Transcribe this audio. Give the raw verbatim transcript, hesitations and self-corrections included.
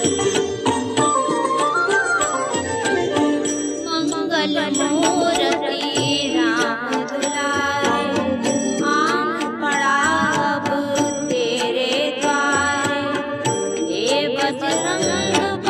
मंगल मूर्ति राम दुलारे, आन पड़ा अब तेरे द्वारे। हे बजरंग